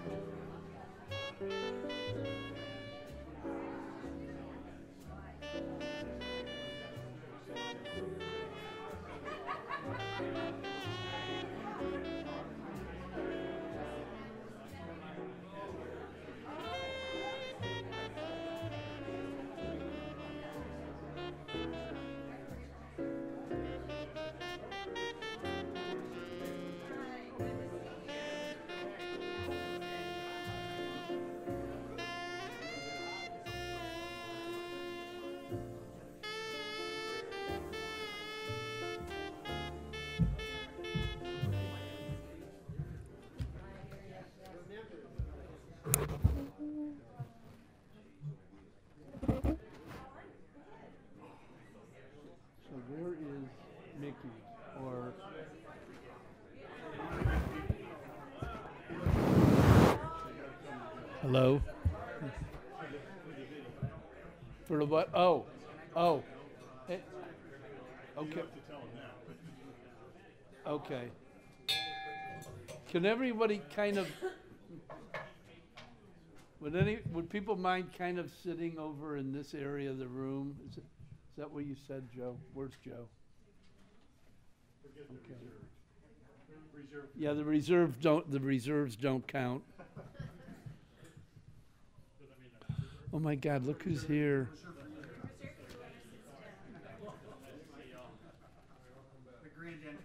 Where is Mickey? Or hello? For the what? Oh, oh. Okay. Okay. Can everybody kind of? Would people mind kind of sitting over in this area of the room? Is that what you said, Joe? Where's Joe? Forget the reserve. Yeah, the reserves don't count. Oh my God, look who's here. The grand entrance.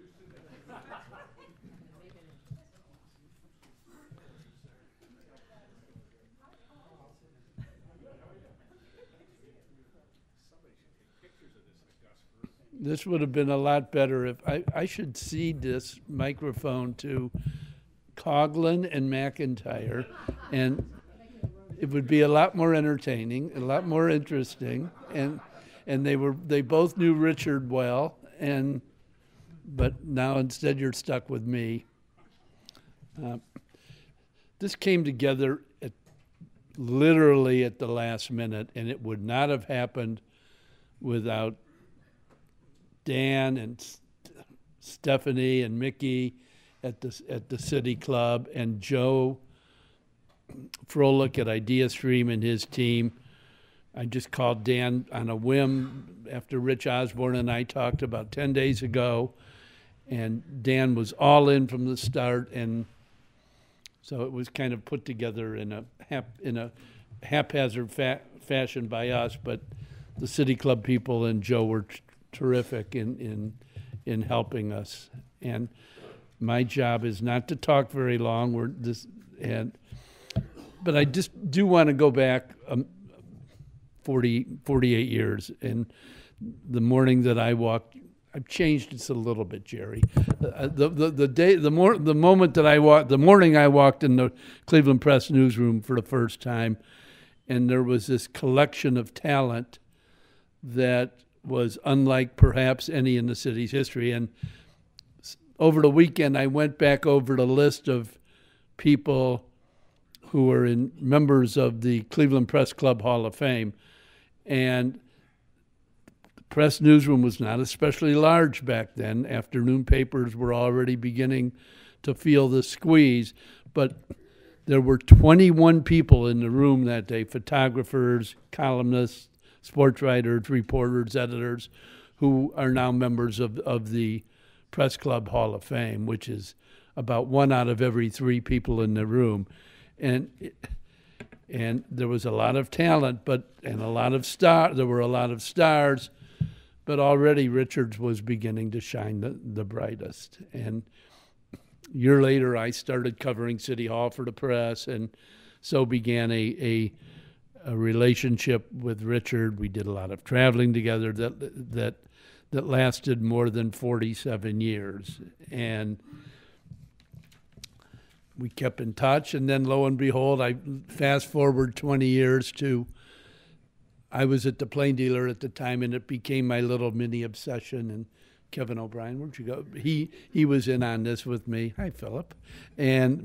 This would have been a lot better if I should cede this microphone to Coughlin and McIntyre, and it would be a lot more entertaining, a lot more interesting, and they both knew Richard well, but now instead you're stuck with me. This came together literally at the last minute, and it would not have happened without Dan and Stephanie and Mickey at the City Club, and Joe Froelich at IdeaStream and his team. I just called Dan on a whim after Rich Osborne and I talked about 10 days ago, and Dan was all in from the start, and so it was kind of put together in a haphazard fashion by us, but the City Club people and Joe were terrific in helping us. And my job is not to talk very long. But I just do want to go back 48 years. And the morning that I walked, I've changed this a little bit, Jerry. The morning I walked in the Cleveland Press newsroom for the first time, and there was this collection of talent that was unlike perhaps any in the city's history. And over the weekend, I went back over the list of people who were members of the Cleveland Press Club Hall of Fame. And the press newsroom was not especially large back then. Afternoon papers were already beginning to feel the squeeze. But there were 21 people in the room that day, photographers, columnists, sports writers, reporters, editors, who are now members of the Press Club Hall of Fame, which is about 1 out of every 3 people in the room. And there was a lot of talent, there were a lot of stars, but already Richards was beginning to shine the brightest. And a year later, I started covering City Hall for the press, and so began a relationship with Richard. We did a lot of traveling together that lasted more than 47 years. And we kept in touch, and then lo and behold, I fast forward 20 years to, I was at the Plain Dealer at the time, and it became my little mini obsession. And Kevin O'Brien, where'd you go? He was in on this with me. Hi, Philip. And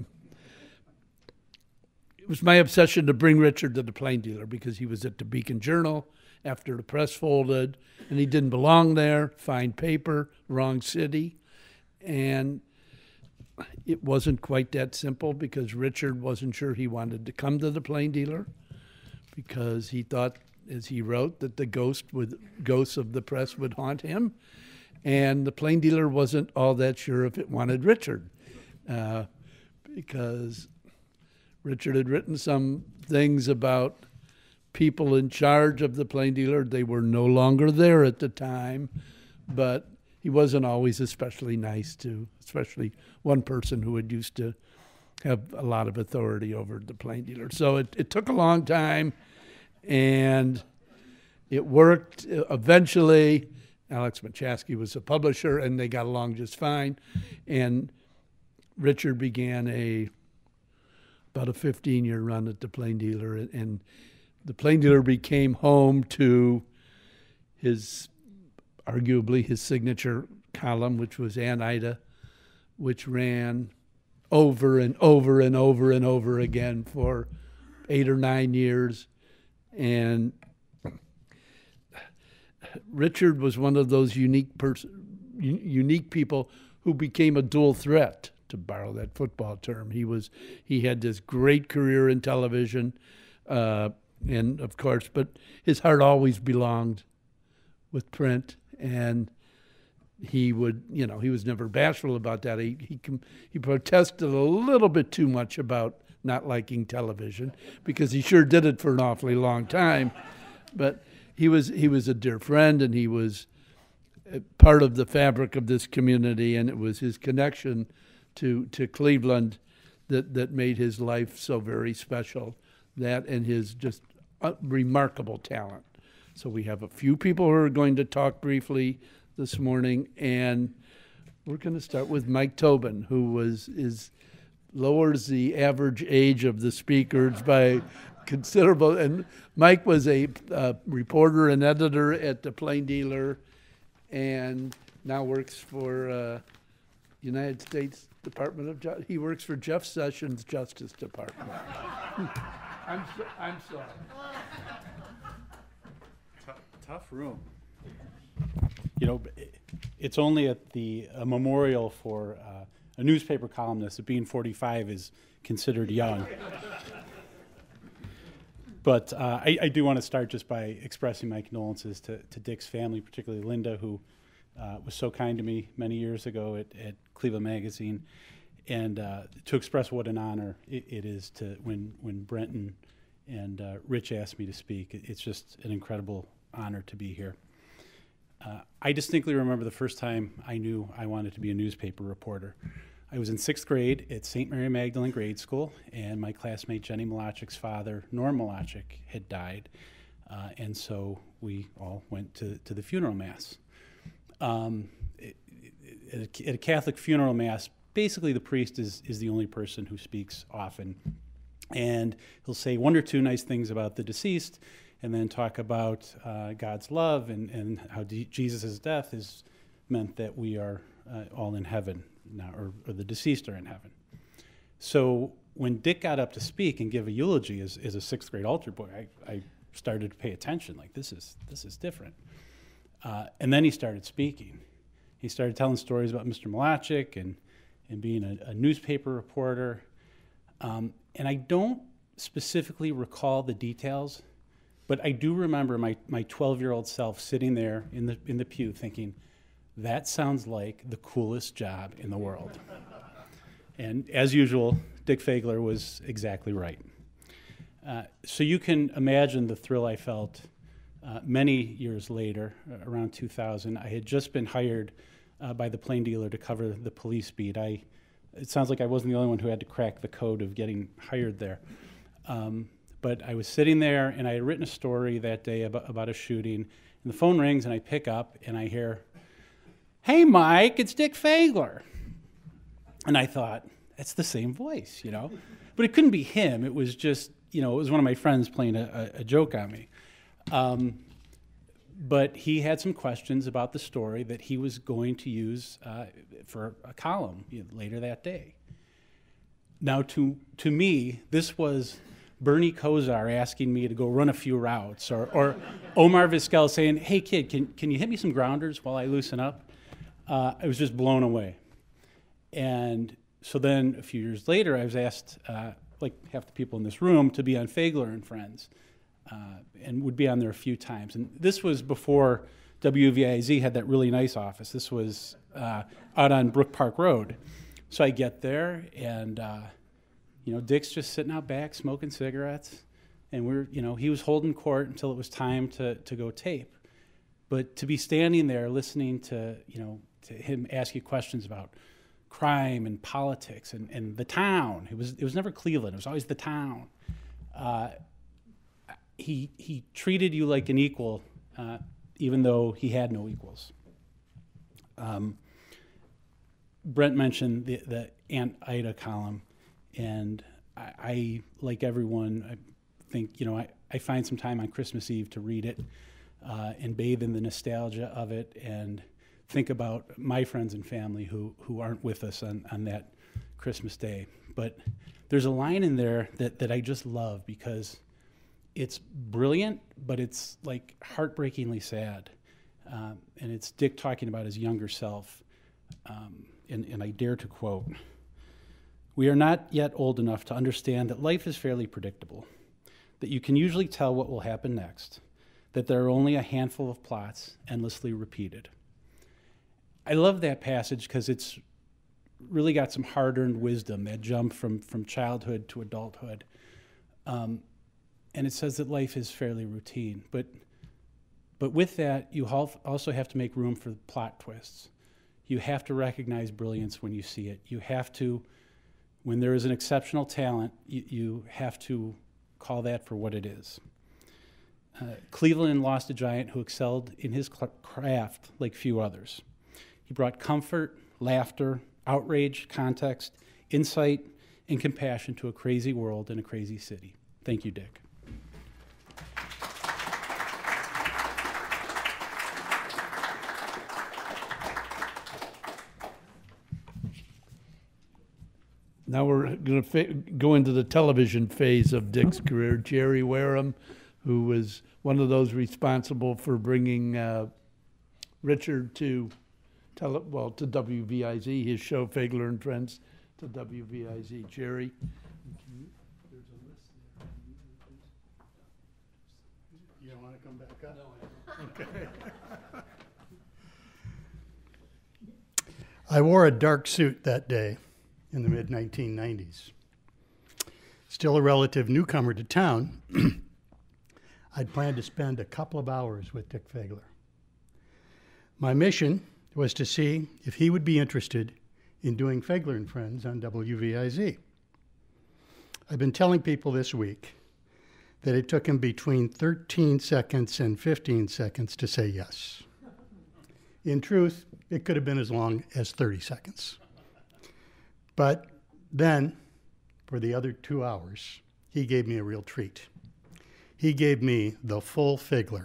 it was my obsession to bring Richard to the Plain Dealer because he was at the Beacon Journal after the press folded, and he didn't belong there. Fine paper, wrong city. And it wasn't quite that simple because Richard wasn't sure he wanted to come to the Plain Dealer because he thought, as he wrote, that the ghosts of the press would haunt him. And the Plain Dealer wasn't all that sure if it wanted Richard because Richard had written some things about people in charge of the Plain Dealer. They were no longer there at the time, but he wasn't always especially nice to, especially one person who had used to have a lot of authority over the Plain Dealer. So it took a long time, and it worked. Eventually, Alex Machaski was a publisher, and they got along just fine. And Richard began about a 15-year run at the Plain Dealer, and the Plain Dealer became home to arguably his signature column, which was Aunt Ida, which ran over and over and over and over again for 8 or 9 years. And Richard was one of those unique people who became a dual threat, to borrow that football term. He had this great career in television, and of course, but his heart always belonged with print, and he would, he was never bashful about that. He protested a little bit too much about not liking television because he sure did it for an awfully long time, but he was a dear friend, and he was part of the fabric of this community, and it was his connection to Cleveland that made his life so very special, that and his just remarkable talent. So we have a few people who are going to talk briefly this morning, and we're going to start with Mike Tobin, who lowers the average age of the speakers by considerable. And Mike was a reporter and editor at the Plain Dealer, and now works for United States Department of Justice. He works for Jeff Sessions' Justice Department. I'm sorry. Tough room. It's only at the memorial for a newspaper columnist that being 45 is considered young. But I do want to start just by expressing my condolences to Dick's family, particularly Linda, who was so kind to me many years ago at Cleveland Magazine, and to express what an honor it is to when Brenton and Rich asked me to speak. It's just an incredible honor to be here. I distinctly remember the first time I knew I wanted to be a newspaper reporter. I was in 6th grade at St. Mary Magdalene Grade School, and my classmate Jenny Malachik's father, Norm Malachik, had died, and so we all went to the funeral mass. At a Catholic funeral mass, basically the priest is the only person who speaks often, and he'll say one or two nice things about the deceased, and then talk about God's love and how Jesus' death has meant that we are all in heaven now, or the deceased are in heaven. So when Dick got up to speak and give a eulogy as a 6th grade altar boy, I started to pay attention, like this is different. And then he started speaking. He started telling stories about Mr. Malachik and being a newspaper reporter. And I don't specifically recall the details, but I do remember my 12-year-old self sitting there in the pew thinking, that sounds like the coolest job in the world. And as usual, Dick Feagler was exactly right. So you can imagine the thrill I felt many years later, around 2000. I had just been hired by the Plain Dealer to cover the police beat. It sounds like I wasn't the only one who had to crack the code of getting hired there. But I was sitting there, and I had written a story that day about a shooting, and the phone rings, and I pick up, and I hear, "Hey, Mike, it's Dick Feagler." And I thought, that's the same voice, But it couldn't be him. It was just, it was one of my friends playing a joke on me. But he had some questions about the story that he was going to use for a column later that day. Now, to me, this was Bernie Kosar asking me to go run a few routes, or Omar Vizquel saying, "Hey, kid, can you hit me some grounders while I loosen up?" I was just blown away. And So then a few years later, I was asked, like half the people in this room, to be on Feagler and Friends, and would be on there a few times. And this was before WVIZ had that really nice office. This was out on Brook Park Road. So I get there, and Dick's just sitting out back smoking cigarettes, and he was holding court until it was time to go tape. But to be standing there listening to him ask you questions about crime and politics and the town. It was never Cleveland. It was always the town. He treated you like an equal, even though he had no equals. Brent mentioned the Aunt Ida column, and I like everyone, I think, I find some time on Christmas Eve to read it and bathe in the nostalgia of it and think about my friends and family who aren't with us on that Christmas day. But there's a line in there that I just love because it's brilliant, but it's like heartbreakingly sad. And it's Dick talking about his younger self. And I dare to quote, "We are not yet old enough to understand that life is fairly predictable, that you can usually tell what will happen next, that there are only a handful of plots endlessly repeated." I love that passage because it's really got some hard-earned wisdom, that jump from childhood to adulthood. And it says that life is fairly routine. But with that, you also have to make room for plot twists. You have to recognize brilliance when you see it. You have to, when there is an exceptional talent, you have to call that for what it is. Cleveland lost a giant who excelled in his craft like few others. He brought comfort, laughter, outrage, context, insight, and compassion to a crazy world and a crazy city. Thank you, Dick. Now we're going to go into the television phase of Dick's career. Jerry Wareham, who was one of those responsible for bringing Richard to WVIZ, his show Feagler and Friends, to WVIZ. Jerry. There's a list there. You don't want to come back up? No, Okay. I wore a dark suit that day in the mid-1990s. Still a relative newcomer to town, I'd planned to spend a couple of hours with Dick Feagler. My mission was to see if he would be interested in doing Feagler and Friends on WVIZ. I've been telling people this week that it took him between 13 seconds and 15 seconds to say yes. In truth, it could have been as long as 30 seconds. But then, for the other 2 hours, he gave me a real treat. He gave me the full Feagler.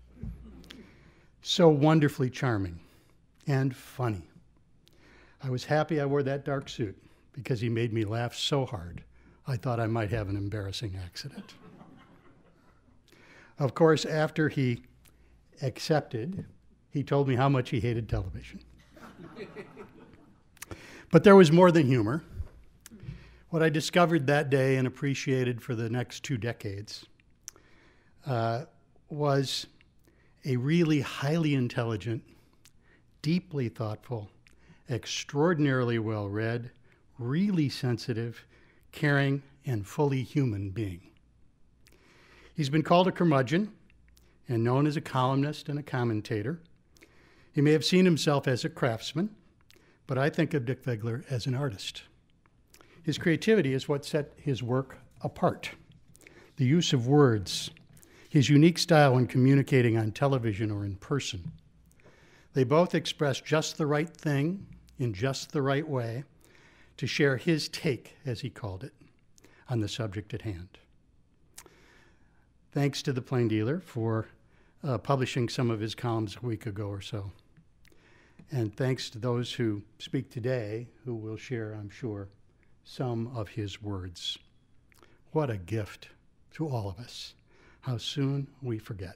So wonderfully charming and funny. I was happy I wore that dark suit because he made me laugh so hard I thought I might have an embarrassing accident. Of course, after he accepted, he told me how much he hated television. But there was more than humor. What I discovered that day and appreciated for the next 2 decades was a really highly intelligent, deeply thoughtful, extraordinarily well-read, really sensitive, caring, and fully human being. He's been called a curmudgeon and known as a columnist and a commentator. He may have seen himself as a craftsman, but I think of Dick Feagler as an artist. His creativity is what set his work apart. The use of words, his unique style in communicating on television or in person. They both express just the right thing in just the right way to share his take, as he called it, on the subject at hand. Thanks to the Plain Dealer for publishing some of his columns a week ago or so. And thanks to those who speak today, who will share, I'm sure, some of his words. What a gift to all of us. How soon we forget.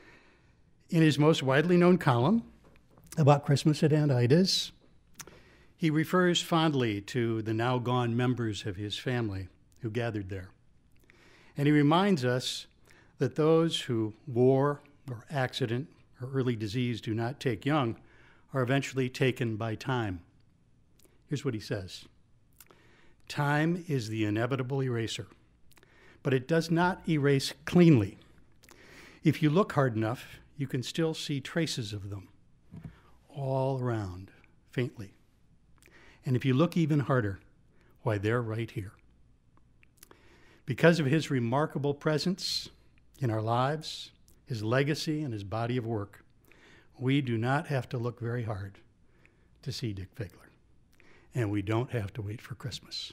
In his most widely known column about Christmas at Aunt Ida's, He refers fondly to the now gone members of his family who gathered there. And he reminds us that those who war or accident or early disease do not take young are eventually taken by time. Here's what he says. Time is the inevitable eraser, but it does not erase cleanly. If you look hard enough, you can still see traces of them all around, faintly. And if you look even harder, why, they're right here. Because of his remarkable presence in our lives, his legacy, and his body of work, we do not have to look very hard to see Dick Feagler. And we don't have to wait for Christmas.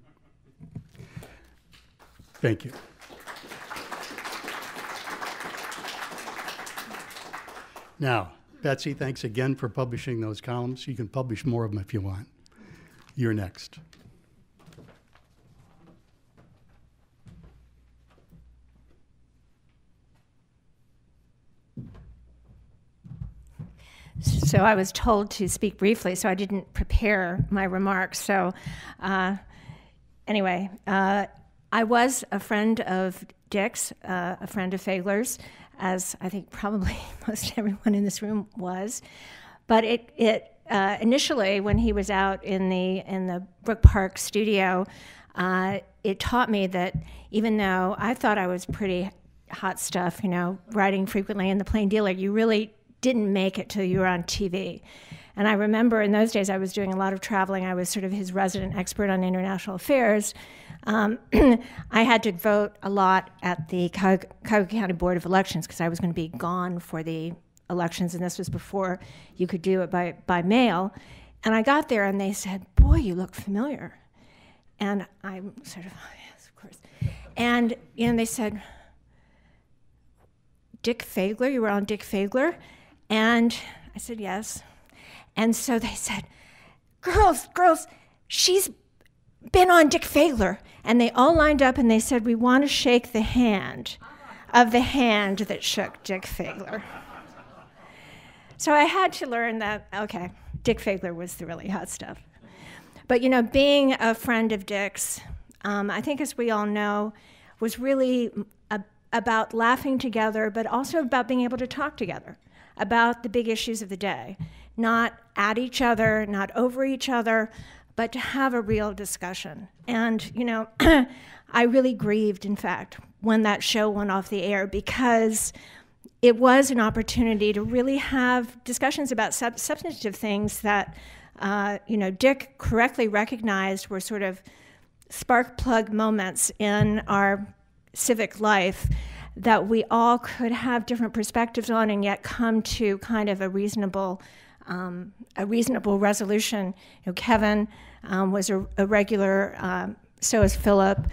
Thank you. Now, Betsy, thanks again for publishing those columns. You can publish more of them if you want. You're next. So I was told to speak briefly, so I didn't prepare my remarks. So anyway, I was a friend of Dick's, a friend of Feagler's, as I think probably most everyone in this room was. But it initially, when he was out in the Brook Park studio, it taught me that even though I thought I was pretty hot stuff, writing frequently in the Plain Dealer, you really didn't make it till you were on TV. And I remember in those days I was doing a lot of traveling. I was sort of his resident expert on international affairs. I had to vote a lot at the Cuyahoga County Board of Elections because I was going to be gone for the elections, and this was before you could do it by mail. And I got there and they said, "Boy, you look familiar." And I'm sort of, "Oh, yes, of course." And they said, "Dick Feagler, you were on Dick Feagler?" And I said, "Yes." And so they said, girls, she's been on Dick Feagler." And they all lined up and they said, "We want to shake the hand of the hand that shook Dick Feagler." So I had to learn that, okay, Dick Feagler was the really hot stuff. But, being a friend of Dick's, I think as we all know, was really about laughing together, but also about being able to talk together about the big issues of the day. Not at each other, not over each other, but to have a real discussion. And, I really grieved, in fact, when that show went off the air because it was an opportunity to really have discussions about substantive things that, Dick correctly recognized were sort of spark plug moments in our civic life that we all could have different perspectives on and yet come to kind of a reasonable resolution. Kevin was a regular, so is Philip.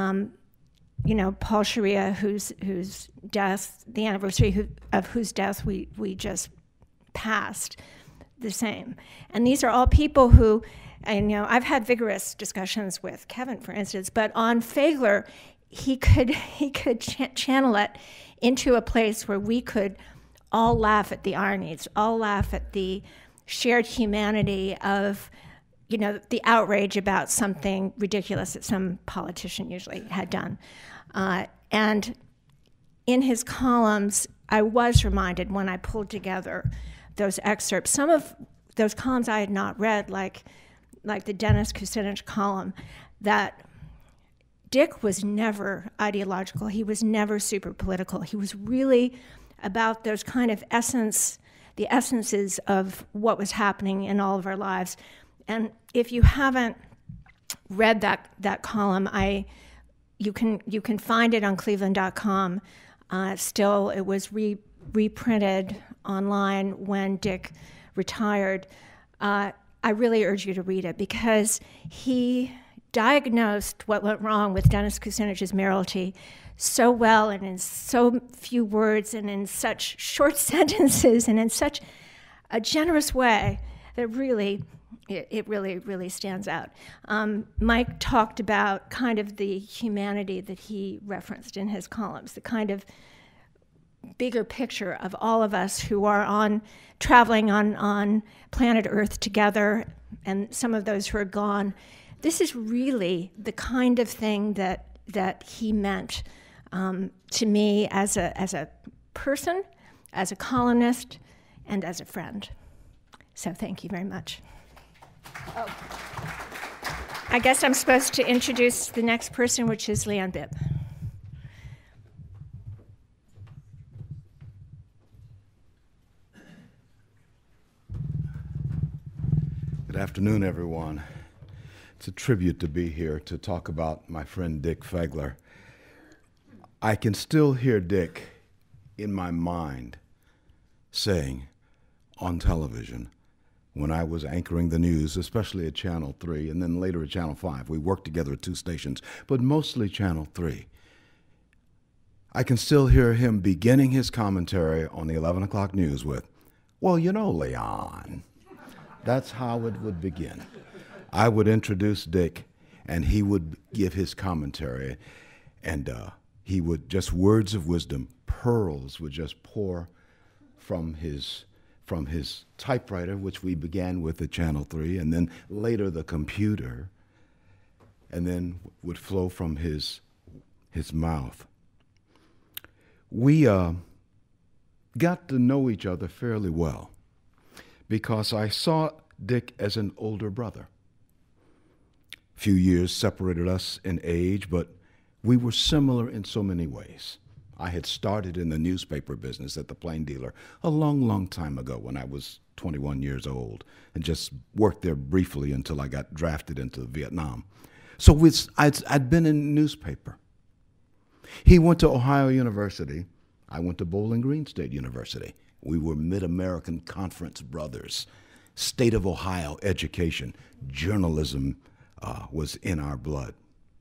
Paul Sharia, whose death, the anniversary of whose death we just passed, the same. And these are all people who, and I've had vigorous discussions with Kevin, for instance, but on Feagler, he could channel it into a place where we could all laugh at the ironies, all laugh at the shared humanity of, the outrage about something ridiculous that some politician usually had done. And in his columns, I was reminded when I pulled together those excerpts, some of those columns I had not read, like the Dennis Kucinich column, that Dick was never ideological. He was never super political. He was really about those kind of the essences of what was happening in all of our lives. And if you haven't read that column, you can find it on cleveland.com. Still, it was reprinted online when Dick retired. I really urge you to read it because he diagnosed what went wrong with Dennis Kucinich's mayoralty so well and in so few words and in such short sentences and in such a generous way that it really stands out. Mike talked about kind of the humanity that he referenced in his columns, the kind of bigger picture of all of us who are traveling on planet Earth together, and some of those who are gone. This is really the kind of thing that he meant to me as a person, as a columnist, and as a friend. So thank you very much. Oh. I guess I'm supposed to introduce the next person, which is Leon Bibb. Good afternoon, everyone. It's a tribute to be here to talk about my friend Dick Feagler. I can still hear Dick in my mind saying on television, when I was anchoring the news, especially at Channel 3, and then later at Channel 5. We worked together at 2 stations, but mostly Channel 3. I can still hear him beginning his commentary on the 11 o'clock news with, well, you know, Leon. That's how it would begin. I would introduce Dick, and he would give his commentary, and he would, just words of wisdom, pearls would just pour from his typewriter, which we began with at Channel 3, and then later the computer, and then would flow from his mouth. We got to know each other fairly well because I saw Dick as an older brother. A few years separated us in age, but we were similar in so many ways. I had started in the newspaper business at the Plain Dealer a long, long time ago when I was 21 years old, and just worked there briefly until I got drafted into Vietnam. So I'd been in newspaper. He went to Ohio University. I went to Bowling Green State University. We were Mid-American Conference brothers. State of Ohio education, journalism was in our blood.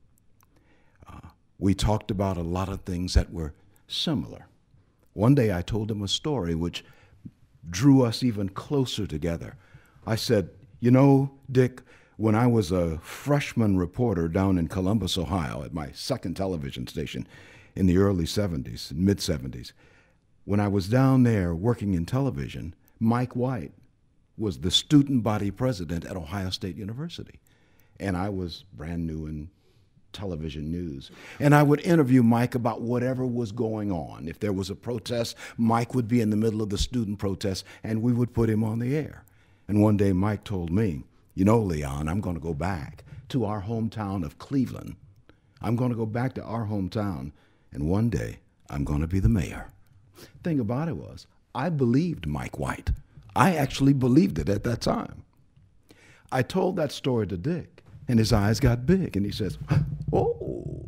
We talked about a lot of things that were similar. One day I told him a story which drew us even closer together. I said, you know, Dick, when I was a freshman reporter down in Columbus, Ohio, at my second television station in the early 70s, mid-70s, when I was down there working in television, Mike White was the student body president at Ohio State University. And I was brand new in television news. And I would interview Mike about whatever was going on. If there was a protest, Mike would be in the middle of the student protest, and we would put him on the air. And one day Mike told me, you know, Leon, I'm going to go back to our hometown of Cleveland. I'm going to go back to our hometown, and one day I'm going to be the mayor. Thing about it was, I believed Mike White. I actually believed it at that time. I told that story to Dick, and his eyes got big, and he says, oh.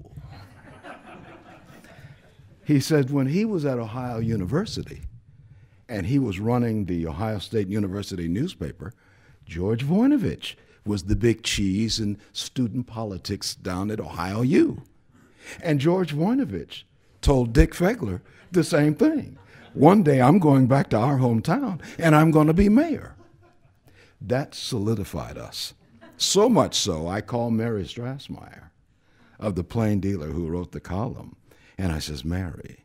He said when he was at Ohio University, and he was running the Ohio State University newspaper, George Voinovich was the big cheese in student politics down at Ohio U. And George Voinovich told Dick Feagler the same thing. One day I'm going back to our hometown, and I'm going to be mayor. That solidified us. So much so, I called Mary Strassmeyer of the Plain Dealer, who wrote the column, and I says, Mary,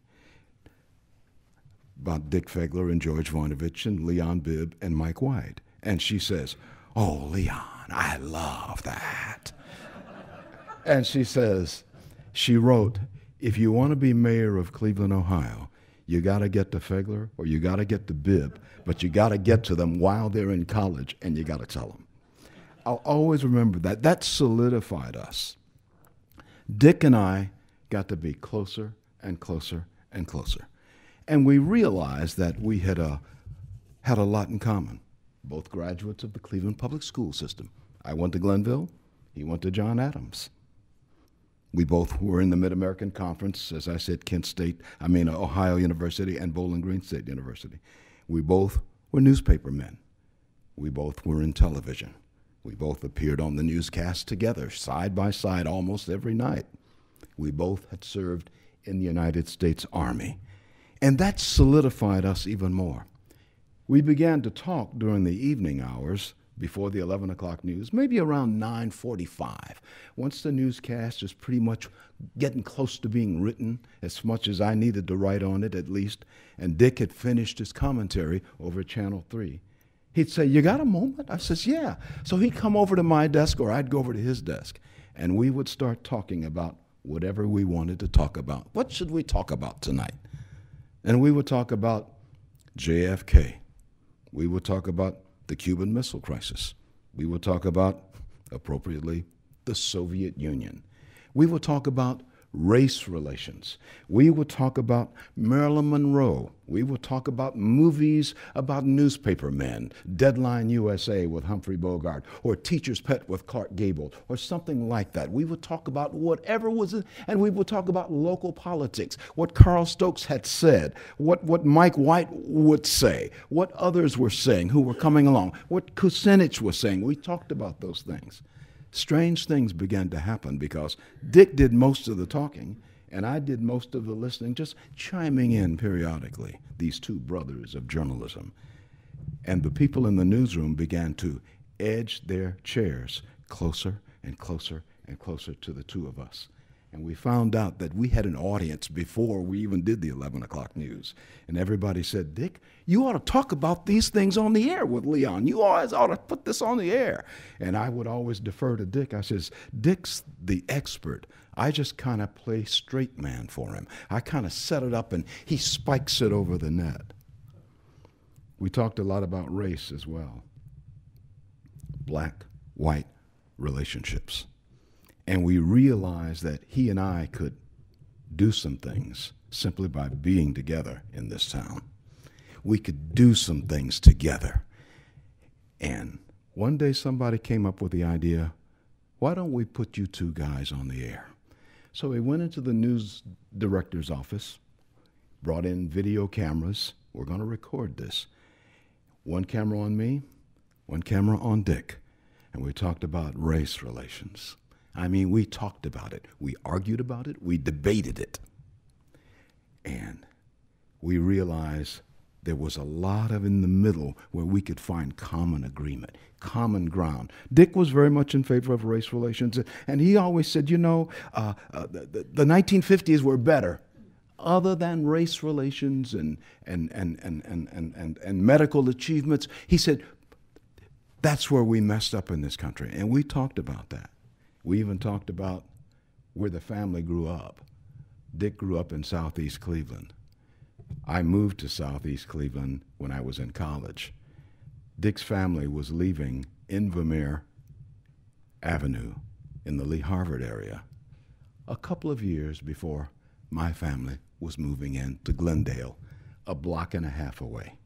about Dick Feagler and George Voinovich and Leon Bibb and Mike White. And she says, oh, Leon, I love that. And she says, she wrote, if you want to be mayor of Cleveland, Ohio, you got to get to Feagler or you got to get to Bibb, but you got to get to them while they're in college, and you got to tell them. I'll always remember that. That solidified us. Dick and I got to be closer and closer and closer. And we realized that we had a lot in common. Both graduates of the Cleveland public school system. I went to Glenville. He went to John Adams. We both were in the Mid-American Conference, as I said, Ohio University and Bowling Green State University. We both were newspaper men. We both were in television. We both appeared on the newscast together, side by side, almost every night. We both had served in the United States Army. And that solidified us even more. We began to talk during the evening hours before the 11 o'clock news, maybe around 9:45. Once the newscast is pretty much getting close to being written, as much as I needed to write on it at least, and Dick had finished his commentary over at Channel 3, he'd say, "You got a moment?" I says, "Yeah." So he'd come over to my desk or I'd go over to his desk, and we would start talking about whatever we wanted to talk about. What should we talk about tonight? And we would talk about JFK. We would talk about the Cuban Missile Crisis. We would talk about, appropriately, the Soviet Union. We would talk about race relations. We would talk about Marilyn Monroe. We would talk about movies about newspaper men, Deadline USA with Humphrey Bogart, or Teacher's Pet with Clark Gable, or something like that. We would talk about whatever was, and we would talk about local politics, what Carl Stokes had said, what Mike White would say, what others were saying who were coming along, what Kucinich was saying. We talked about those things. Strange things began to happen because Dick did most of the talking and I did most of the listening, just chiming in periodically, these two brothers of journalism. And the people in the newsroom began to edge their chairs closer and closer and closer to the two of us. And we found out that we had an audience before we even did the 11 o'clock news. And everybody said, "Dick, you ought to talk about these things on the air with Leon. You always ought to put this on the air." And I would always defer to Dick. I says, "Dick's the expert. I just kind of play straight man for him. I kind of set it up and he spikes it over the net." We talked a lot about race as well. Black-white relationships. And we realized that he and I could do some things simply by being together in this town. We could do some things together. And one day somebody came up with the idea, why don't we put you two guys on the air? So we went into the news director's office, brought in video cameras. We're going to record this. One camera on me, one camera on Dick. And we talked about race relations. I mean, we talked about it. We argued about it. We debated it. And we realized there was a lot of in the middle where we could find common agreement, common ground. Dick was very much in favor of race relations, and he always said, you know, the 1950s were better. Other than race relations and medical achievements, he said, that's where we messed up in this country. And we talked about that. We even talked about where the family grew up. Dick grew up in Southeast Cleveland. I moved to Southeast Cleveland when I was in college. Dick's family was leaving Invermere Avenue in the Lee Harvard area a couple of years before my family was moving in to Glendale, a block and a half away.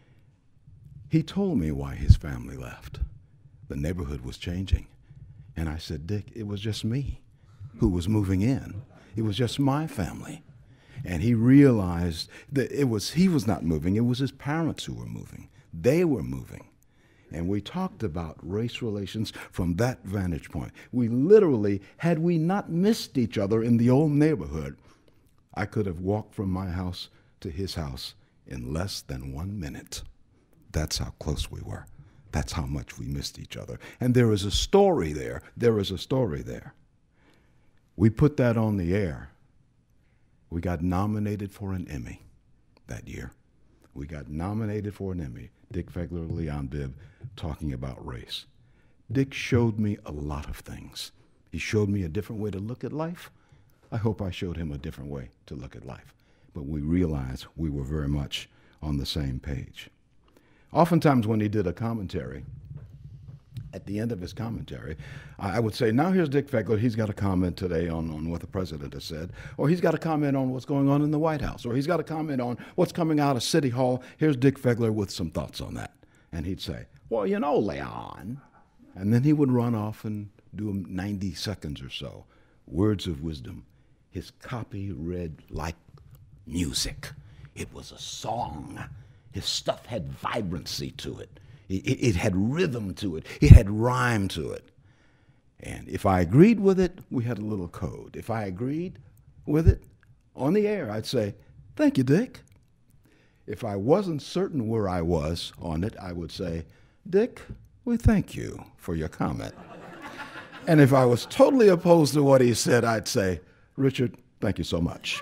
He told me why his family left. The neighborhood was changing. And I said, Dick, it was just me who was moving in. It was just my family. And he realized that he was not moving, it was his parents who were moving. They were moving. And we talked about race relations from that vantage point. We literally, had we not missed each other in the old neighborhood, I could have walked from my house to his house in less than 1 minute. That's how close we were. That's how much we missed each other. And there is a story there. There is a story there. We put that on the air. We got nominated for an Emmy that year. We got nominated for an Emmy. Dick Feagler, Leon Bibb, talking about race. Dick showed me a lot of things. He showed me a different way to look at life. I hope I showed him a different way to look at life. But we realized we were very much on the same page. Oftentimes when he did a commentary, at the end of his commentary, I would say, now here's Dick Feagler. He's got a comment today on what the president has said, or he's got a comment on what's going on in the White House, or he's got a comment on what's coming out of City Hall. Here's Dick Feagler with some thoughts on that. And he'd say, well, you know, Leon. And then he would run off and do 90 seconds or so, words of wisdom. His copy read like music. It was a song. His stuff had vibrancy to it. It had rhythm to it. It had rhyme to it. And if I agreed with it, we had a little code. If I agreed with it on the air, I'd say, thank you, Dick. If I wasn't certain where I was on it, I would say, Dick, Well, thank you for your comment. And if I was totally opposed to what he said, I'd say, Richard, thank you so much.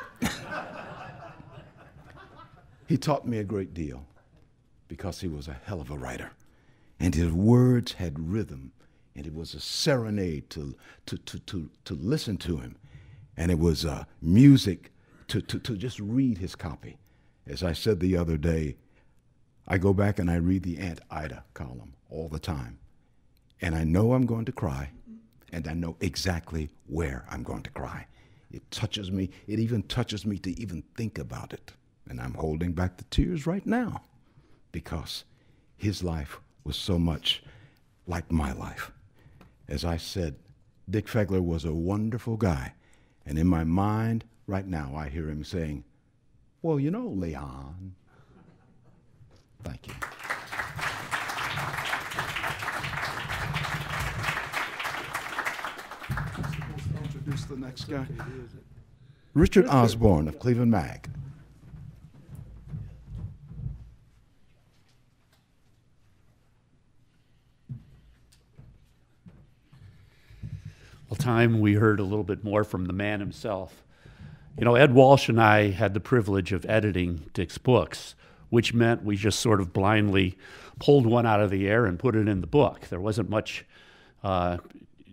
He taught me a great deal because he was a hell of a writer. And his words had rhythm, and it was a serenade to listen to him. And it was music to just read his copy. As I said the other day, I go back and I read the Aunt Ida column all the time. And I know I'm going to cry, and I know exactly where I'm going to cry. It touches me. It even touches me to even think about it. And I'm holding back the tears right now because his life was so much like my life. As I said, Dick Feagler was a wonderful guy. And in my mind right now, I hear him saying, well, you know, Leon. Thank you. I'll introduce the next guy. Richard Osborne of Cleveland Mag. Well, time we heard a little bit more from the man himself. You know, Ed Walsh and I had the privilege of editing Dick's books, which meant we just sort of blindly pulled one out of the air and put it in the book. There wasn't much not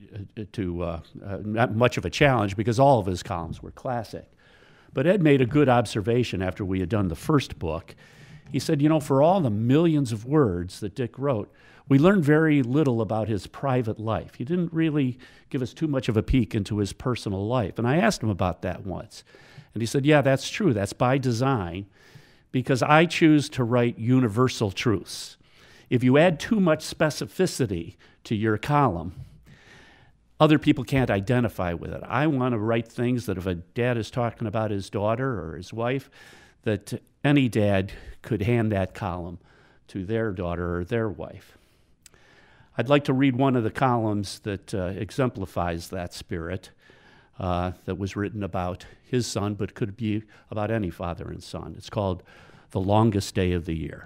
much of a challenge because all of his columns were classic. But Ed made a good observation after we had done the first book. He said, you know, for all the millions of words that Dick wrote, we learned very little about his private life. He didn't really give us too much of a peek into his personal life. And I asked him about that once. And he said, yeah, that's true. That's by design, because I choose to write universal truths. If you add too much specificity to your column, other people can't identify with it. I want to write things that if a dad is talking about his daughter or his wife, that any dad could hand that column to their daughter or their wife. I'd like to read one of the columns that exemplifies that spirit that was written about his son, but could be about any father and son. It's called The Longest Day of the Year.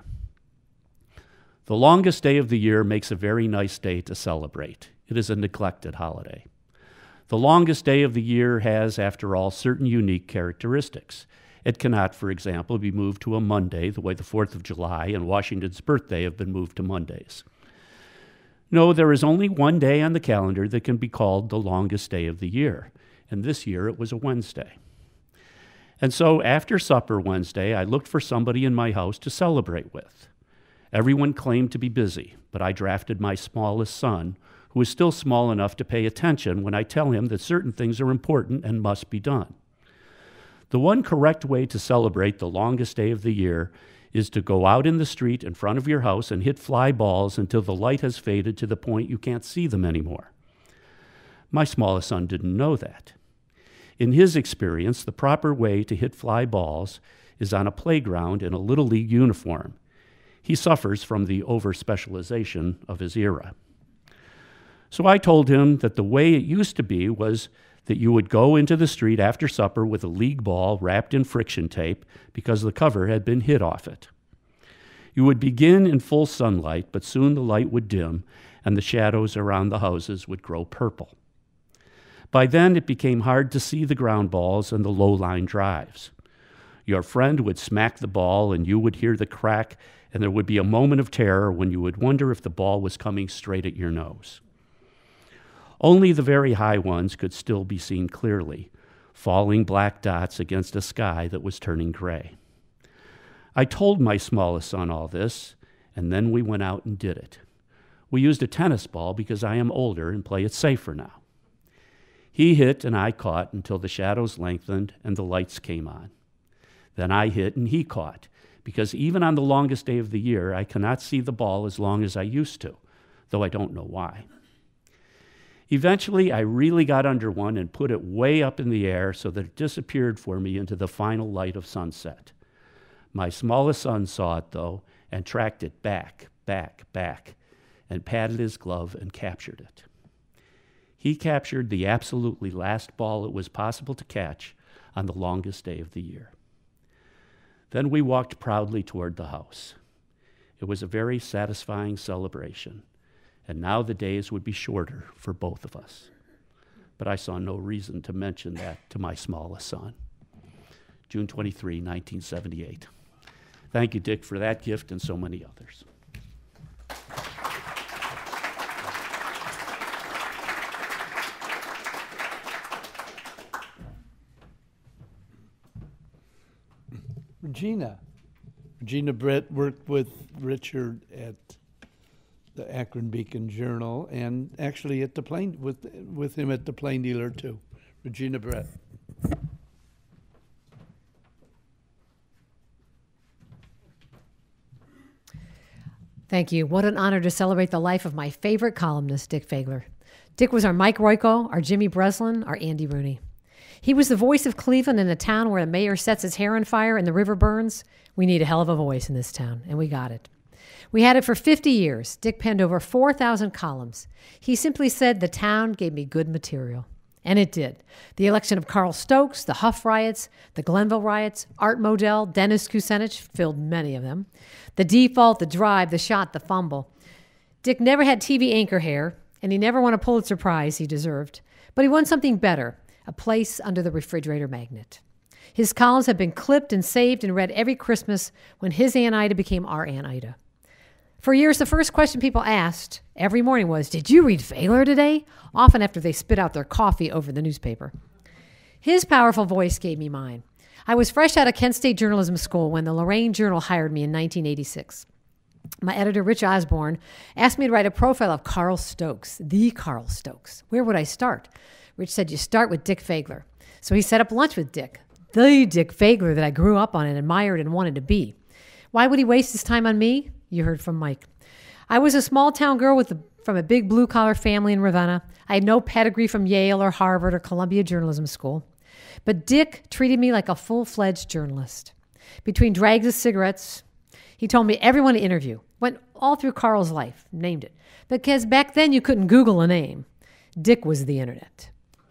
The longest day of the year makes a very nice day to celebrate. It is a neglected holiday. The longest day of the year has, after all, certain unique characteristics. It cannot, for example, be moved to a Monday the way the 4th of July and Washington's birthday have been moved to Mondays. No, there is only one day on the calendar that can be called the longest day of the year, and this year it was a Wednesday. And so after supper Wednesday, I looked for somebody in my house to celebrate with. Everyone claimed to be busy, but I drafted my smallest son, who is still small enough to pay attention when I tell him that certain things are important and must be done. The one correct way to celebrate the longest day of the year is to go out in the street in front of your house and hit fly balls until the light has faded to the point you can't see them anymore. My smallest son didn't know that. In his experience, the proper way to hit fly balls is on a playground in a Little League uniform. He suffers from the over-specialization of his era. So I told him that the way it used to be was that you would go into the street after supper with a league ball wrapped in friction tape because the cover had been hit off it. You would begin in full sunlight, but soon the light would dim and the shadows around the houses would grow purple. By then, it became hard to see the ground balls and the low-line drives. Your friend would smack the ball and you would hear the crack, and there would be a moment of terror when you would wonder if the ball was coming straight at your nose. Only the very high ones could still be seen clearly, falling black dots against a sky that was turning gray. I told my smallest son all this, and then we went out and did it. We used a tennis ball because I am older and play it safer now. He hit and I caught until the shadows lengthened and the lights came on. Then I hit and he caught, because even on the longest day of the year, I cannot see the ball as long as I used to, though I don't know why. Eventually, I really got under one and put it way up in the air so that it disappeared for me into the final light of sunset. My smallest son saw it, though, and tracked it back, and patted his glove and captured it. He captured the absolutely last ball it was possible to catch on the longest day of the year. Then we walked proudly toward the house. It was a very satisfying celebration, and now the days would be shorter for both of us. But I saw no reason to mention that to my smallest son. June 23, 1978. Thank you, Dick, for that gift and so many others. Regina Brett worked with Richard at the Akron Beacon Journal and actually at the Plain with him at the Plain Dealer too. Regina Brett. Thank you. What an honor to celebrate the life of my favorite columnist, Dick Feagler. Dick was our Mike Royko, our Jimmy Breslin, our Andy Rooney. He was the voice of Cleveland in a town where the mayor sets his hair on fire and the river burns. We need a hell of a voice in this town, and we got it. We had it for 50 years. Dick penned over 4,000 columns. He simply said, the town gave me good material. And it did. The election of Carl Stokes, the Huff riots, the Glenville riots, Art Modell, Dennis Kucinich filled many of them. The default, the drive, the shot, the fumble. Dick never had TV anchor hair, and he never won a Pulitzer Prize he deserved. But he won something better, a place under the refrigerator magnet. His columns have been clipped and saved and read every Christmas when his Aunt Ida became our Aunt Ida. For years, the first question people asked every morning was, did you read Feagler today? Often after they spit out their coffee over the newspaper. His powerful voice gave me mine. I was fresh out of Kent State Journalism School when the Lorraine Journal hired me in 1986. My editor, Rich Osborne, asked me to write a profile of Carl Stokes, the Carl Stokes. Where would I start? Rich said, you start with Dick Feagler. So he set up lunch with Dick, the Dick Feagler that I grew up on and admired and wanted to be. Why would he waste his time on me? You heard from Mike. I was a small-town girl from a big blue-collar family in Ravenna. I had no pedigree from Yale or Harvard or Columbia Journalism School. But Dick treated me like a full-fledged journalist. Between drags of cigarettes, he told me everyone to interview. Went all through Carl's life, named it. Because back then you couldn't Google a name. Dick was the internet.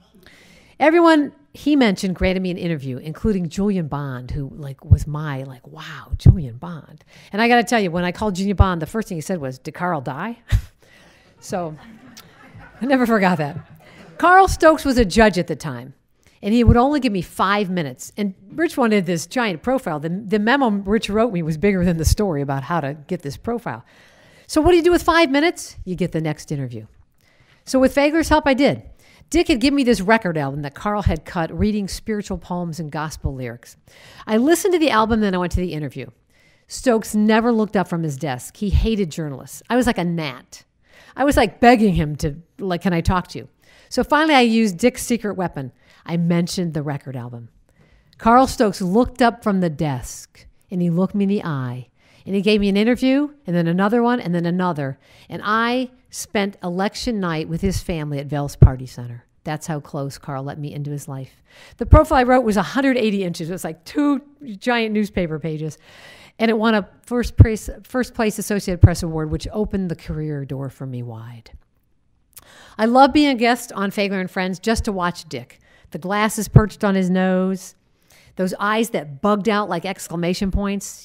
Everyone he mentioned granted me an interview, including Julian Bond, who was my wow, Julian Bond. And I got to tell you, when I called Julian Bond, the first thing he said was, did Carl die? So I never forgot that. Carl Stokes was a judge at the time, and he would only give me 5 minutes. And Rich wanted this giant profile. The memo Rich wrote me was bigger than the story about how to get this profile. So what do you do with 5 minutes? You get the next interview. So with Feagler's help, I did. Dick had given me this record album that Carl had cut, reading spiritual poems and gospel lyrics. I listened to the album, then I went to the interview. Stokes never looked up from his desk. He hated journalists. I was like a gnat. I was begging him to, can I talk to you? So finally I used Dick's secret weapon. I mentioned the record album. Carl Stokes looked up from the desk, and he looked me in the eye, and he gave me an interview, and then another one, and then another. And I spent election night with his family at Vale's Party Center. That's how close Carl let me into his life. The profile I wrote was 180 inches. It was like 2 giant newspaper pages. And it won a first place Associated Press Award, which opened the career door for me wide. I love being a guest on Feagler and Friends just to watch Dick. The glasses perched on his nose, those eyes that bugged out like exclamation points,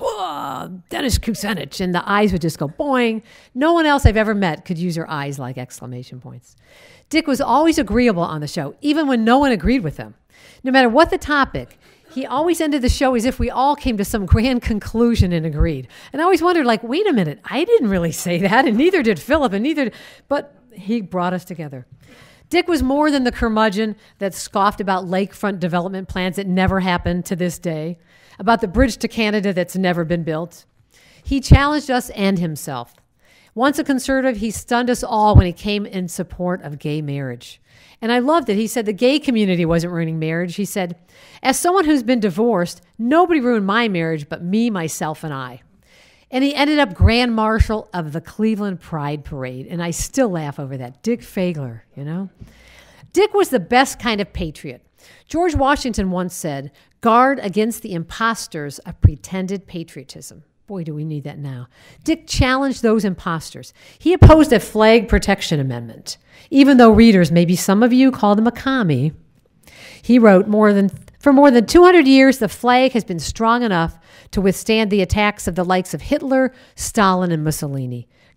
Dennis Kucinich, and the eyes would just go boing. No one else I've ever met could use your eyes like exclamation points. Dick was always agreeable on the show, even when no one agreed with him. No matter what the topic, he always ended the show as if we all came to some grand conclusion and agreed. And I always wondered, wait a minute, I didn't really say that, and neither did Philip, but he brought us together. Dick was more than the curmudgeon that scoffed about lakefront development plans that never happened to this day, about the bridge to Canada that's never been built. He challenged us and himself. Once a conservative, he stunned us all when he came in support of gay marriage. And I loved it. He said the gay community wasn't ruining marriage. He said, as someone who's been divorced, nobody ruined my marriage but me, myself, and I. And he ended up Grand Marshal of the Cleveland Pride Parade. And I still laugh over that. Dick Feagler, Dick was the best kind of patriot. George Washington once said, guard against the imposters of pretended patriotism. Boy, do we need that now. Dick challenged those imposters. He opposed a flag protection amendment. Even though readers, maybe some of you, called him a commie, he wrote, for more than 200 years, the flag has been strong enough to withstand the attacks of the likes of Hitler, Stalin, and Mussolini.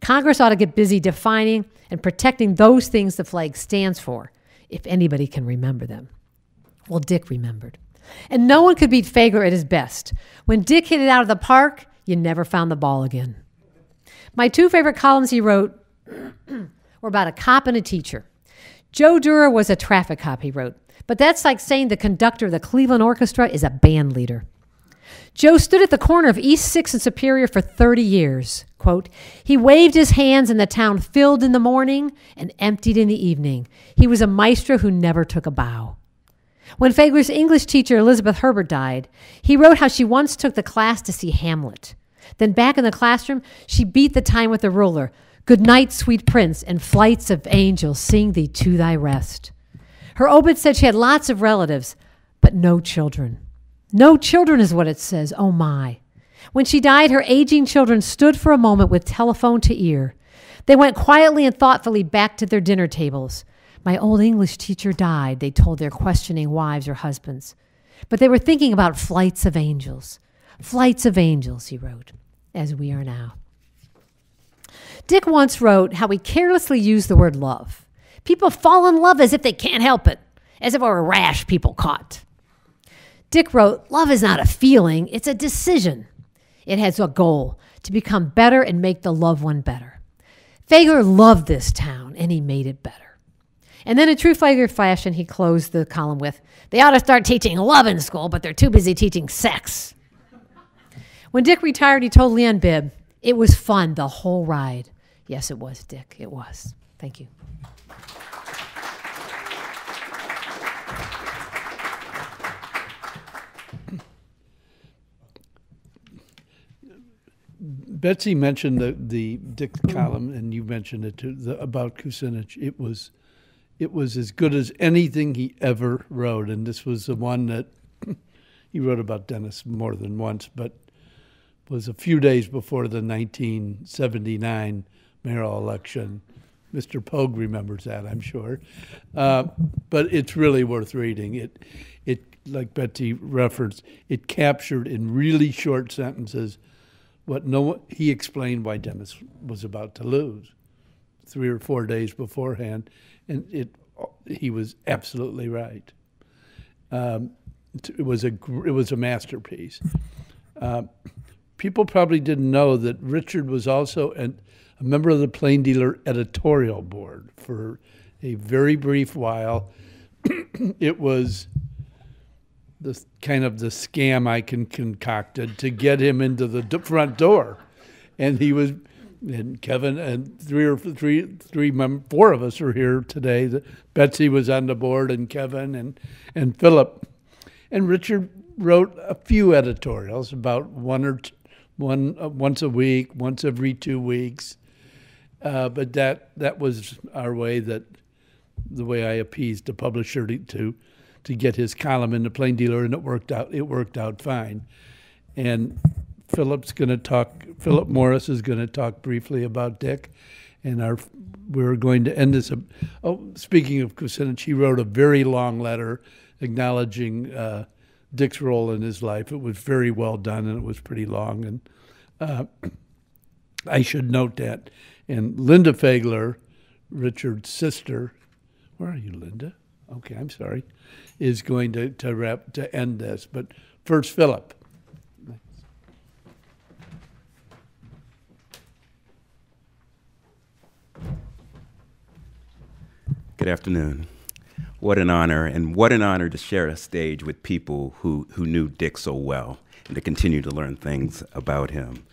Congress ought to get busy defining and protecting those things the flag stands for, if anybody can remember them. Well, Dick remembered. And no one could beat Feagler at his best. When Dick hit it out of the park, you never found the ball again. My two favorite columns he wrote were about a cop and a teacher. Joe Durer was a traffic cop, he wrote, but that's like saying the conductor of the Cleveland Orchestra is a band leader. Joe stood at the corner of East 6th and Superior for 30 years. Quote, he waved his hands and the town filled in the morning and emptied in the evening. He was a maestro who never took a bow. When Feagler's English teacher, Elizabeth Herbert, died, he wrote how she once took the class to see Hamlet. Then back in the classroom, she beat the time with a ruler. Good night, sweet prince, and flights of angels sing thee to thy rest. Her obit said she had lots of relatives, but no children. No children is what it says, oh my. When she died, her aging children stood for a moment with telephone to ear. They went quietly and thoughtfully back to their dinner tables. My old English teacher died, they told their questioning wives or husbands. But they were thinking about flights of angels. Flights of angels, he wrote, as we are now. Dick once wrote how we carelessly use the word love. People fall in love as if they can't help it, as if it were a rash people caught. Dick wrote, love is not a feeling, it's a decision. It has a goal, to become better and make the loved one better. Feagler loved this town, and he made it better. And then in true Feagler fashion, he closed the column with, they ought to start teaching love in school, but they're too busy teaching sex. When Dick retired, he told Leanne Bibb, it was fun the whole ride. Yes, it was, Dick, it was. Thank you. Betsy mentioned the Dick column, and you mentioned it too, about Kucinich. It was as good as anything he ever wrote, and this was the one that he wrote about Dennis more than once, but was a few days before the 1979 mayoral election. Mr. Pogue remembers that, I'm sure. But it's really worth reading. It, like Betsy referenced, it captured in really short sentences he explained why Dennis was about to lose 3 or 4 days beforehand, and he was absolutely right. It was a masterpiece. People probably didn't know that Richard was also a member of the Plain Dealer editorial board for a very brief while. It was the scam I concocted to get him into the front door, and Kevin and 4 of us are here today. Betsy was on the board, and Kevin and Philip, and Richard wrote a few editorials about once a week, once every 2 weeks, but that was our way. The way I appeased the publisher to get his column in the Plain Dealer, and it worked out fine. And Philip Morris is going to talk briefly about Dick, and we're going to end this. Speaking of Kucinich, he wrote a very long letter acknowledging Dick's role in his life. It was very well done, and it was pretty long. And I should note that. And Linda Feagler, Richard's sister, where are you, Linda? Okay, I'm sorry, is going to end this. But first, Philip. Good afternoon. What an honor, and what an honor to share a stage with people who knew Dick so well and to continue to learn things about him.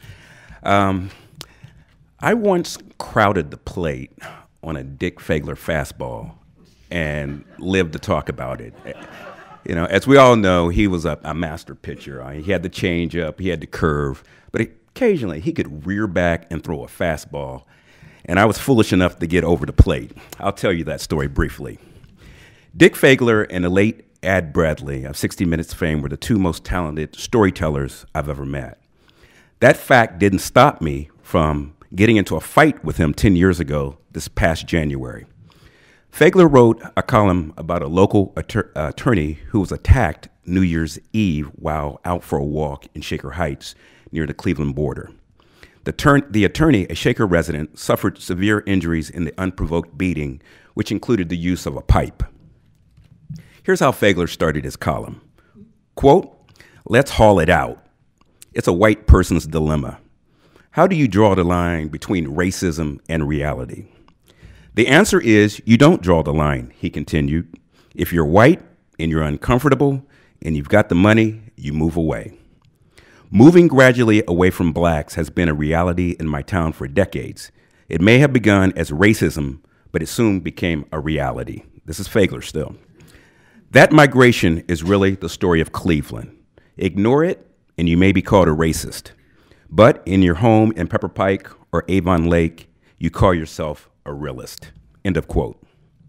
I once crowded the plate on a Dick Feagler fastball and lived to talk about it. You know, as we all know, he was a master pitcher. He had the changeup, he had the curve, but occasionally he could rear back and throw a fastball. And I was foolish enough to get over the plate. I'll tell you that story briefly. Dick Feagler and the late Ad Bradley of 60 Minutes fame were the 2 most talented storytellers I've ever met. That fact didn't stop me from getting into a fight with him 10 years ago, this past January. Feagler wrote a column about a local attorney who was attacked New Year's Eve while out for a walk in Shaker Heights near the Cleveland border. The attorney, a Shaker resident, suffered severe injuries in the unprovoked beating, which included the use of a pipe. Here's how Feagler started his column. Quote, "Let's haul it out. It's a white person's dilemma. How do you draw the line between racism and reality? The answer is you don't draw the line," he continued. "If you're white and you're uncomfortable and you've got the money, you move away. Moving gradually away from blacks has been a reality in my town for decades. It may have begun as racism, but it soon became a reality." This is Feagler still. "That migration is really the story of Cleveland. Ignore it, and you may be called a racist. But in your home in Pepper Pike or Avon Lake, you call yourself a realist." End of quote.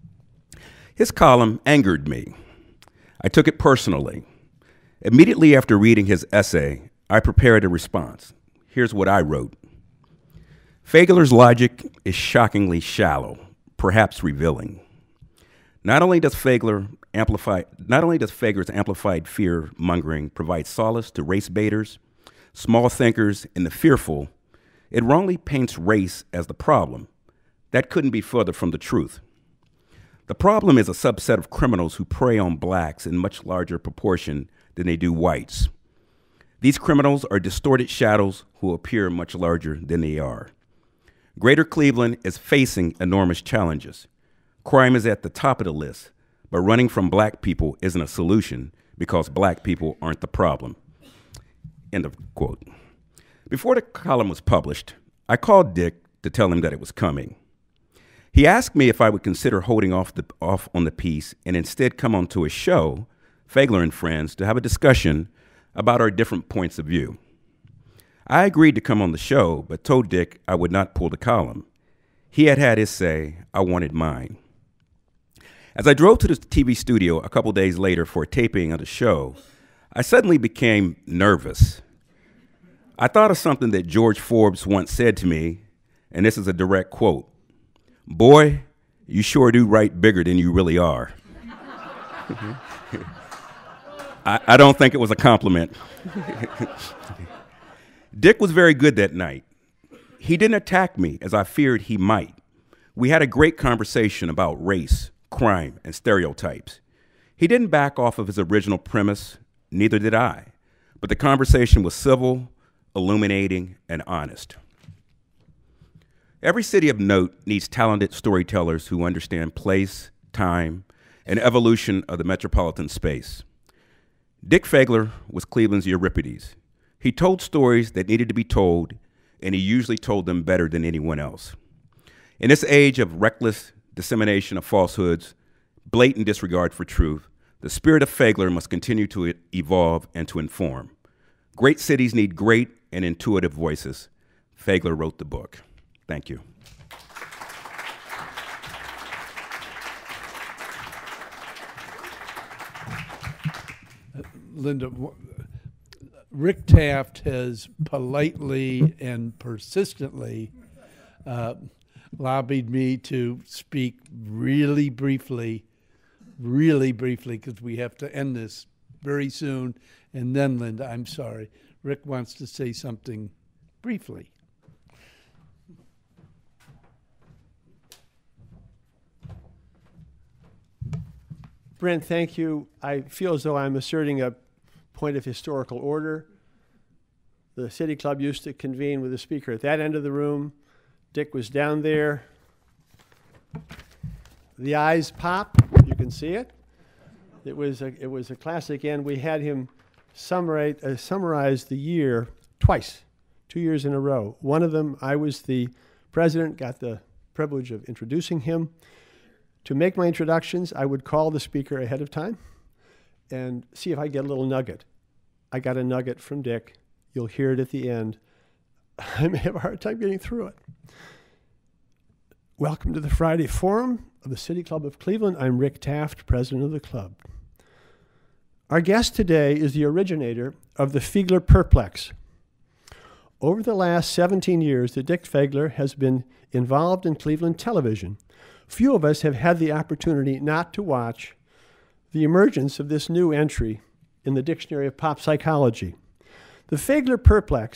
His column angered me. I took it personally. Immediately after reading his essay, I prepared a response. Here's what I wrote. Feagler's logic is shockingly shallow, perhaps revealing. Not only does Feagler's amplified fear-mongering provide solace to race baiters, small thinkers, and the fearful, it wrongly paints race as the problem. That couldn't be further from the truth. The problem is a subset of criminals who prey on blacks in much larger proportion than they do whites. These criminals are distorted shadows who appear much larger than they are. Greater Cleveland is facing enormous challenges. Crime is at the top of the list, but running from black people isn't a solution because black people aren't the problem. End of quote. Before the column was published, I called Dick to tell him that it was coming. He asked me if I would consider holding off on the piece and instead come onto a show, Feagler and Friends, to have a discussion about our different points of view. I agreed to come on the show, but told Dick I would not pull the column. He had had his say, I wanted mine. As I drove to the TV studio a couple days later for a taping of the show, I suddenly became nervous. I thought of something that George Forbes once said to me, and this is a direct quote. "Boy, you sure do write bigger than you really are." I don't think it was a compliment. Dick was very good that night. He didn't attack me as I feared he might. We had a great conversation about race, crime, and stereotypes. He didn't back off of his original premise, neither did I. But the conversation was civil, illuminating, and honest. Every city of note needs talented storytellers who understand place, time, and evolution of the metropolitan space. Dick Feagler was Cleveland's Euripides. He told stories that needed to be told, and he usually told them better than anyone else. In this age of reckless dissemination of falsehoods, blatant disregard for truth, the spirit of Feagler must continue to evolve and to inform. Great cities need great and intuitive voices. Feagler wrote the book. Thank you. Linda, Rick Taft has politely and persistently lobbied me to speak really briefly, because we have to end this very soon. And then, Linda, I'm sorry, Rick wants to say something briefly. Brent, thank you. I feel as though I'm asserting a point of historical order. The City Club used to convene with the speaker at that end of the room. Dick was down there. The eyes pop. You can see it. It was a classic, and we had him summarize the year twice, 2 years in a row. One of them, I was the president, got the privilege of introducing him. To make my introductions, I would call the speaker ahead of time and see if I get a little nugget. I got a nugget from Dick. You'll hear it at the end. I may have a hard time getting through it. Welcome to the Friday Forum of the City Club of Cleveland. I'm Rick Taft, president of the club. Our guest today is the originator of the Feagler Perplex. Over the last 17 years, the Dick Feagler has been involved in Cleveland television. Few of us have had the opportunity not to watch the emergence of this new entry in the Dictionary of Pop Psychology. The Feagler Perplex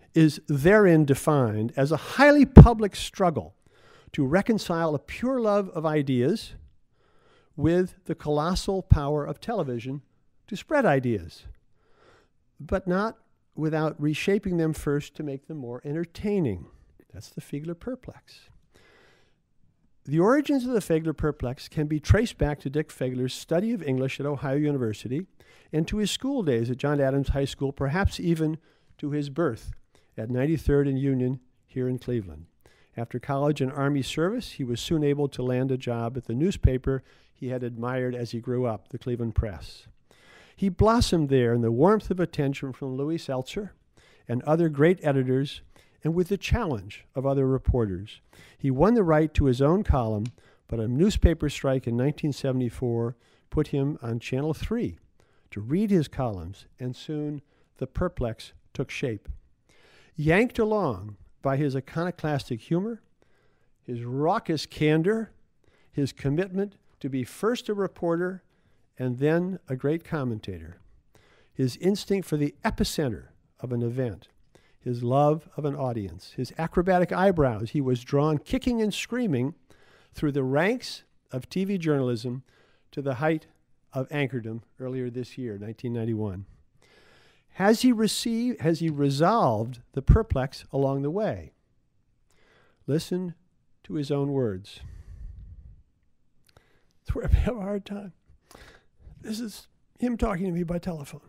is therein defined as a highly public struggle to reconcile a pure love of ideas with the colossal power of television to spread ideas, but not without reshaping them first to make them more entertaining. That's the Feagler perplex. The origins of the Feagler perplex can be traced back to Dick Feagler's study of English at Ohio University and to his school days at John Adams High School, perhaps even to his birth at 93rd and Union here in Cleveland. After college and Army service, he was soon able to land a job at the newspaper he had admired as he grew up, the Cleveland Press. He blossomed there in the warmth of attention from Louis Seltzer and other great editors, and with the challenge of other reporters. He won the right to his own column, but a newspaper strike in 1974 put him on Channel 3 to read his columns, and soon the perplex took shape. Yanked along by his iconoclastic humor, his raucous candor, his commitment to be first a reporter and then a great commentator, his instinct for the epicenter of an event, his love of an audience, his acrobatic eyebrows, he was drawn kicking and screaming through the ranks of TV journalism to the height of anchordom earlier this year, 1991. Has he resolved the perplex along the way? Listen to his own words. It's where I have a hard time. This is him talking to me by telephone.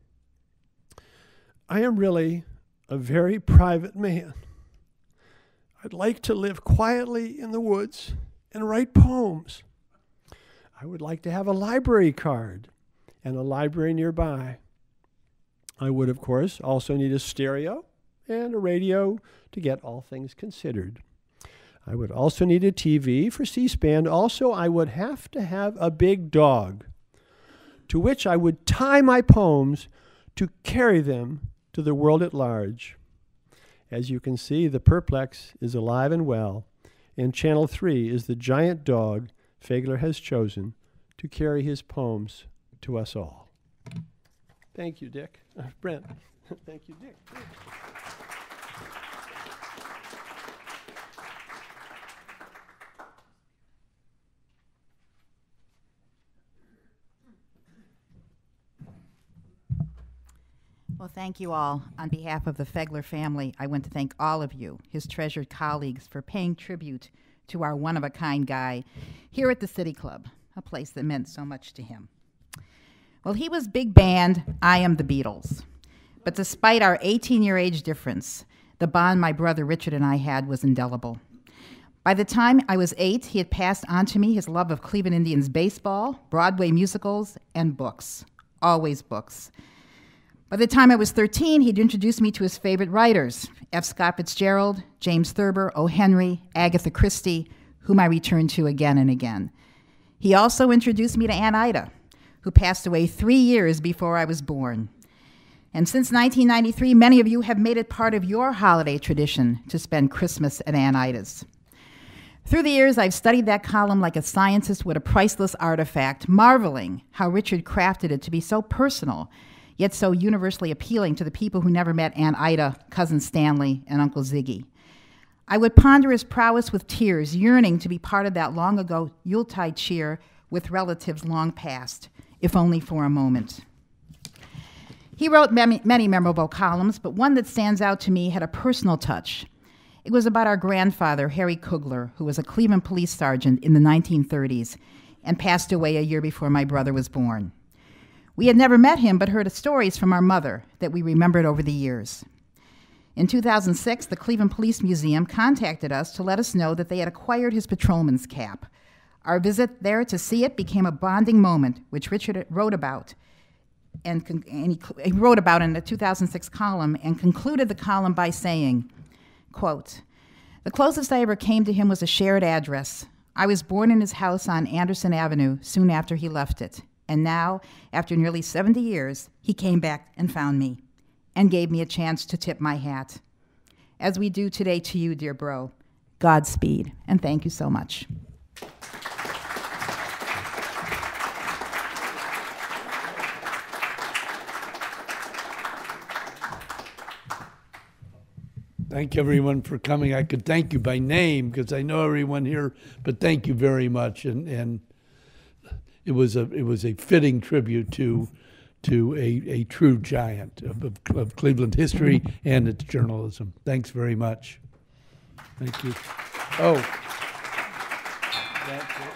I am really a very private man. I'd like to live quietly in the woods and write poems. I would like to have a library card and a library nearby. I would, of course, also need a stereo and a radio to get all things considered. I would also need a TV for C-SPAN. Also, I would have to have a big dog to which I would tie my poems to carry them to the world at large. As you can see, the perplex is alive and well, and Channel 3 is the giant dog Feagler has chosen to carry his poems to us all. Thank you, Dick. Brent. Thank you, Dick. Well, thank you all. On behalf of the Feagler family, I want to thank all of you, his treasured colleagues, for paying tribute to our one-of-a-kind guy here at the City Club, a place that meant so much to him. Well, he was big band, I am the Beatles. But despite our 18-year age difference, the bond my brother Richard and I had was indelible. By the time I was 8, he had passed on to me his love of Cleveland Indians baseball, Broadway musicals, and books, always books. By the time I was 13, he'd introduced me to his favorite writers, F. Scott Fitzgerald, James Thurber, O. Henry, Agatha Christie, whom I returned to again and again. He also introduced me to Aunt Ida, who passed away 3 years before I was born. And since 1993, many of you have made it part of your holiday tradition to spend Christmas at Aunt Ida's. Through the years, I've studied that column like a scientist with a priceless artifact, marveling how Richard crafted it to be so personal, yet so universally appealing to the people who never met Aunt Ida, Cousin Stanley, and Uncle Ziggy. I would ponder his prowess with tears, yearning to be part of that long-ago Yuletide cheer with relatives long past, if only for a moment. He wrote many memorable columns, but one that stands out to me had a personal touch. It was about our grandfather, Harry Kugler, who was a Cleveland police sergeant in the 1930s and passed away a year before my brother was born. We had never met him, but heard stories from our mother that we remembered over the years. In 2006, the Cleveland Police Museum contacted us to let us know that they had acquired his patrolman's cap. Our visit there to see it became a bonding moment, which Richard wrote about, and he wrote about in the 2006 column, and concluded the column by saying, quote, "The closest I ever came to him was a shared address. I was born in his house on Anderson Avenue soon after he left it. And now, after nearly 70 years, he came back and found me and gave me a chance to tip my hat. As we do today to you, dear bro, Godspeed, and thank you so much." Thank everyone for coming. I could thank you by name because I know everyone here, but thank you very much. And it was a fitting tribute to a true giant of Cleveland history and its journalism. Thanks very much. Thank you. Oh. That's it.